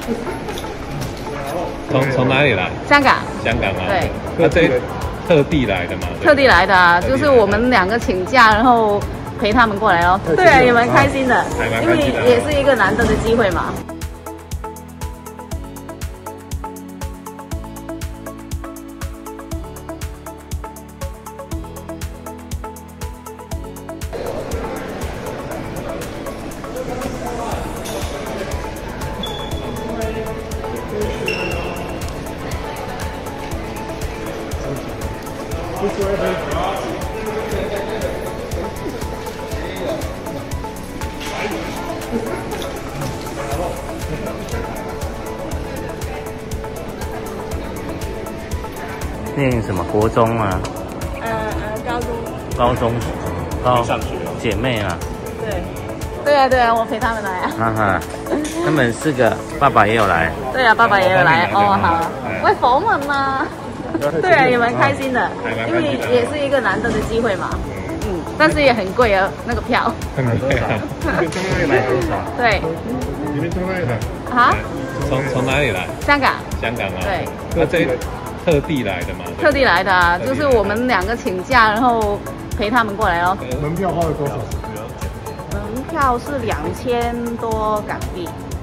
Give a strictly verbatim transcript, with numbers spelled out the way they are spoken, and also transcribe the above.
从从哪里来？ 香港。 香港啊。 对。 那这特地来的吗？ 特地来的啊，就是我们两个请假，然后陪他们过来哦。对啊，也蛮开心的，因为也是一个难得的机会嘛。 念什么国中啊？ 呃呃，高中。 高中，高上学姐妹啊。 对。对啊对啊，我陪他们来啊。 哈哈，他们四个，爸爸也有来。 对啊，爸爸也有来。哦，好。喂，访问嘛。对啊，也蛮开心的，因为也是一个难得的机会嘛。嗯，但是也很贵啊，那个票。 很贵啊。 对。 你们从哪里来？ 啊？ 从从哪里来？ 香港。 香港啊。 对。 那这特地来的吗？ 特地来的啊，就是我们两个请假，然后陪他们过来哦。 门票花了多少？ 门票是两千多港币。